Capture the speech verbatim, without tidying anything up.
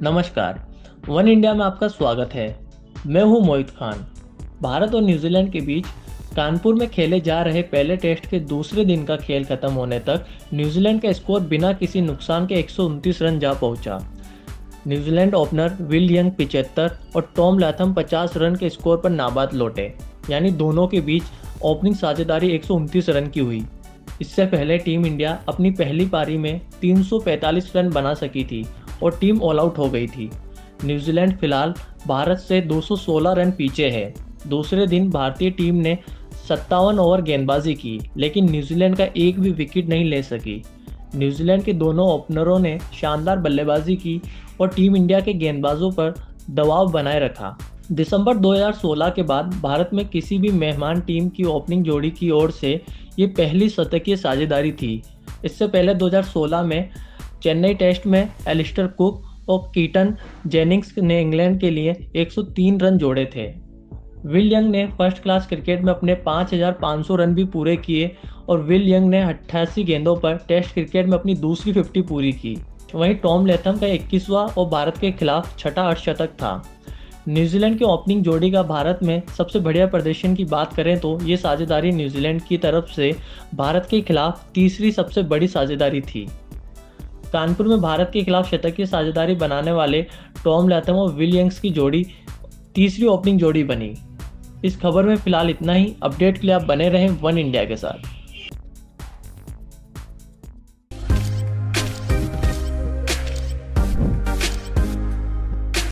नमस्कार। One India में आपका स्वागत है। मैं हूं मोहित खान। भारत और न्यूजीलैंड के बीच कानपुर में खेले जा रहे पहले टेस्ट के दूसरे दिन का खेल खत्म होने तक न्यूजीलैंड का स्कोर बिना किसी नुकसान के एक सौ उनतीस रन जा पहुंचा। न्यूजीलैंड ओपनर विल यंग पिचहत्तर और टॉम लैथम पचास रन के स्कोर पर नाबाद लौटे, यानी दोनों के बीच ओपनिंग साझेदारी एक सौ उनतीस रन की हुई। इससे पहले टीम इंडिया अपनी पहली पारी में तीन सौ पैंतालीस रन बना सकी थी और टीम ऑल आउट हो गई थी। न्यूजीलैंड फिलहाल भारत से दो सौ सोलह रन पीछे है। दूसरे दिन भारतीय टीम ने सत्तावन ओवर गेंदबाजी की, लेकिन न्यूजीलैंड का एक भी विकेट नहीं ले सकी। न्यूजीलैंड के दोनों ओपनरों ने शानदार बल्लेबाजी की और टीम इंडिया के गेंदबाजों पर दबाव बनाए रखा। दिसंबर दो हज़ार सोलह के बाद भारत में किसी भी मेहमान टीम की ओपनिंग जोड़ी की ओर से ये पहली शतकीय साझेदारी थी। इससे पहले दो हज़ार सोलह में चेन्नई टेस्ट में एलिस्टर कुक और कीटन जेनिंग्स ने इंग्लैंड के लिए एक सौ तीन रन जोड़े थे। विल यंग ने फर्स्ट क्लास क्रिकेट में अपने पाँच हज़ार पाँच सौ रन भी पूरे किए और विल यंग ने अट्ठासी गेंदों पर टेस्ट क्रिकेट में अपनी दूसरी पचास पूरी की। वहीं टॉम लैथम का इक्कीसवां और भारत के खिलाफ छठा अर्धशतक था। न्यूजीलैंड के ओपनिंग जोड़ी का भारत में सबसे बढ़िया प्रदर्शन की बात करें तो ये साझेदारी न्यूजीलैंड की तरफ से भारत के खिलाफ तीसरी सबसे बड़ी साझेदारी थी। कानपुर में भारत के खिलाफ शतकीय साझेदारी बनाने वाले टॉम लैथम और विल यंग्स की जोड़ी तीसरी ओपनिंग जोड़ी बनी। इस खबर में फिलहाल इतना ही। अपडेट के लिए आप बने रहें वन इंडिया के साथ।